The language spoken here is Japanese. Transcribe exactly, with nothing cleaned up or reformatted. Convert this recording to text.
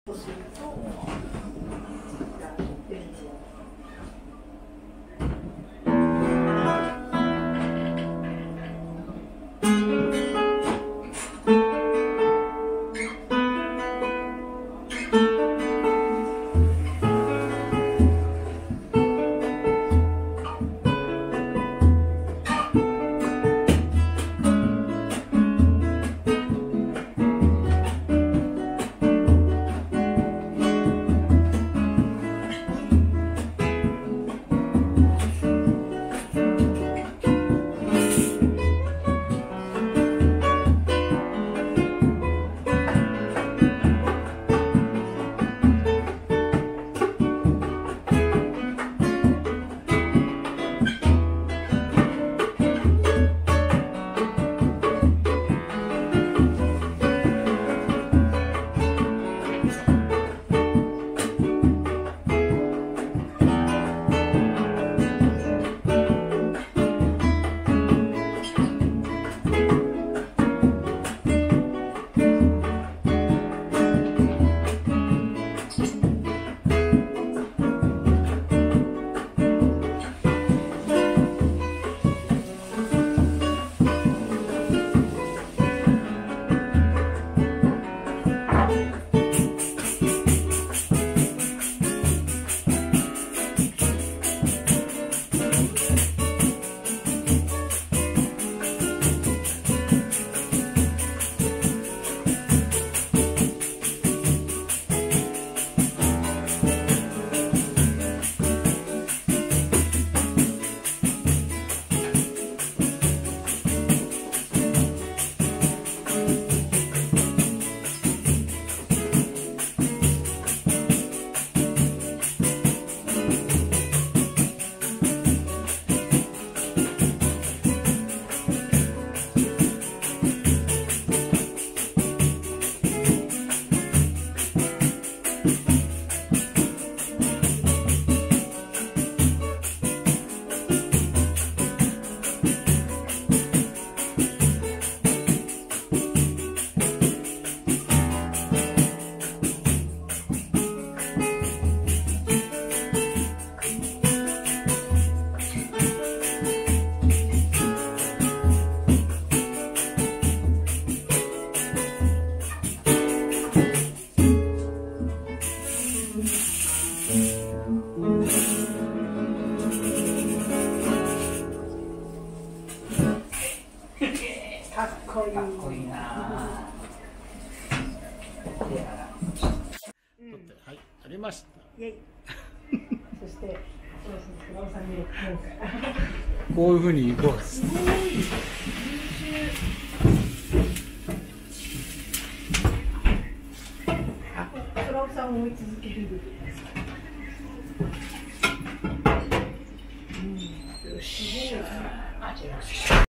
そうするとかっこいい。かっこいいな。取って、はい、ありました。イエイ。そして、そろそろ倉尾さんにこういうふうに行こう。すごい。あ、倉尾さんを追い続ける。うん、よし。あ、違う。